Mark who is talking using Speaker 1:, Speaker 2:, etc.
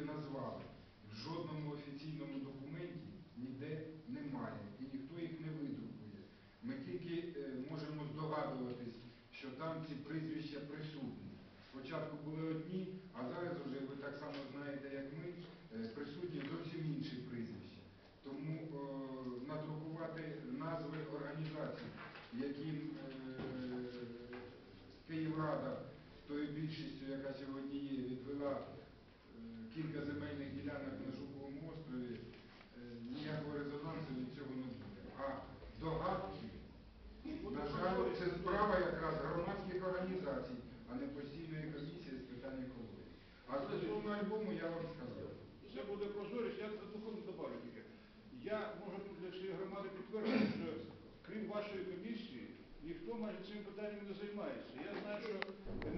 Speaker 1: назвали, в жодному офіційному документі ніде немає і ніхто їх не видрукує. Ми тільки можемо здогадуватись, що там ці прізвища присутні. Спочатку були одні, а зараз вже, ви так само знаєте, як ми, присутні зовсім інші прізвища. Тому надрукувати назви організацій, яким Київрада тою більшістю, яка сьогодні є, відвела кілька земельних ділянок на Жуковому острові, ніякого резонансу від цього не буде. А догадки, на жаль, це справа якраз громадських організацій, а не постійної комісії з питань екології. А стосовно альбому я вам сказав.
Speaker 2: Все буде прозорість, я одну добавлю тільки. Я можу тут для всієї громади підтвердити, що крім вашої комісії, ніхто майже цим питанням не займається. Я знаю, що